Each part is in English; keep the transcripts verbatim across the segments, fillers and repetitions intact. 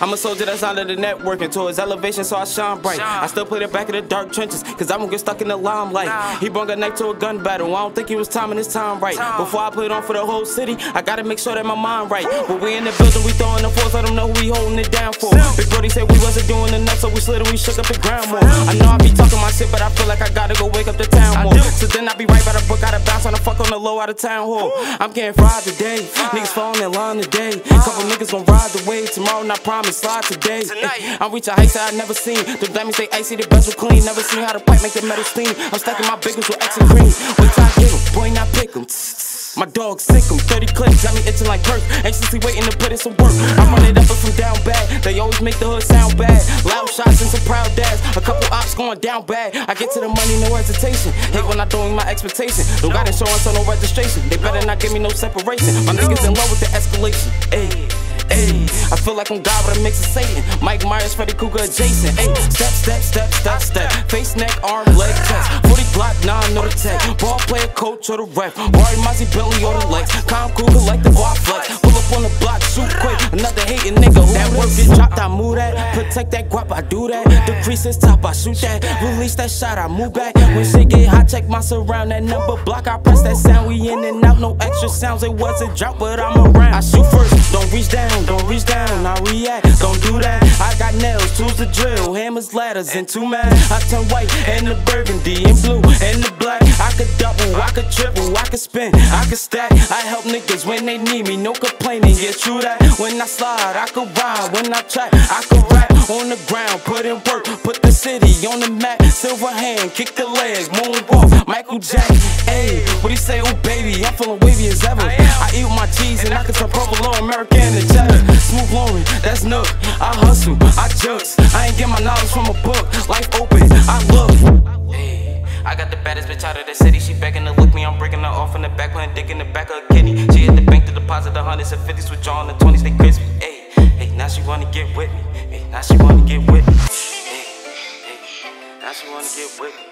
I'm a soldier that's out of the networking towards elevation, so I shine bright. I still put it back in the dark trenches, cause I won't get stuck in the limelight. He brought a knife to a gun battle. I don't think he was timing his time right. Before I put it on for the whole city, I gotta make sure that my mind right. But we in the building, we throwing the force, let them know who we holding it down for. Big Brody said we wasn't doing enough, so we slid and we shook up the ground more. I know I be talking my shit, but I feel like I gotta go wake up the town more. So then I be right by the book, gotta bounce on the fuck on the low out of town hall. I'm getting fried today, niggas falling in line today. Couple niggas gon' ride the wave tomorrow, and I promise slide today. I'm reaching heights that I never seen. The diamonds they icy, the best were clean. Never seen how the pipe make the metal steam. I'm stacking my bagels with X and cream. Wait till I get 'em, boy not pick 'em. My dog sick 'em, thirty clips, got me itching like perk. Anxiously waiting to put in some work. I run it up and from down bad. They always make the hood sound bad. Loud shots and some proud dads. A couple ops going down bad. I get to the money, no hesitation. Hate when I don't meet my expectation. Don't got insurance, so no registration. They better not give me no separation. My niggas in love with the escalation. Ayy. Ayy, I feel like I'm God with a mix of Satan. Mike Myers, Freddy Krueger adjacent. Ayy, step, step, step, step, step. Face, neck, arm, leg test. forty Glock, nah, I know the tech. Ball player, coach, or the ref. Rory, Mozzie, Billy, or the legs. Calm, cool, like the bar flex. Pull up on the block, shoot quick. Another hating nigga who that work get dropped, I move that. Protect that guap, I do that. Decrease his top, I shoot that. Release that shot, I move back. When shit get hot, check my surround. That number block, I press that sound. We in and out, no extra sounds. It wasn't drop, but I'm around. I shoot first, don't reach down. Don't reach down, I react, don't do that. I got nails, tools to drill, hammers, ladders, and two man. I turn white and the burgundy and blue and the black. I could double, I could triple, I could spin, I could stack. I help niggas when they need me, no complaining, yeah, true that. When I slide, I could ride, when I track, I could rap on the ground, put in work, put the city on the map. Silver hand, kick the legs, moonwalk, Michael Jackson. Ayy, what he say, oh baby, I'm feeling wavy as ever. I eat with my cheese and I can turn provolone, American and cheddar. Smooth Lauren, that's Nook. I hustle, I jokes. I ain't get my knowledge from a book. Life open, I look. Hey, I got the baddest bitch out of the city. She begging to look me. I'm breaking her off in the back, putting dick in the back of a kidney. She hit the bank to deposit the hundreds and fifties, switch on the twenties, they crispy. Hey, hey, now she wanna get with me. Hey, now she wanna get with me. Hey, hey, now she wanna get with me.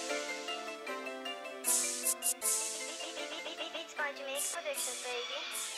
It's going to make predictions, baby.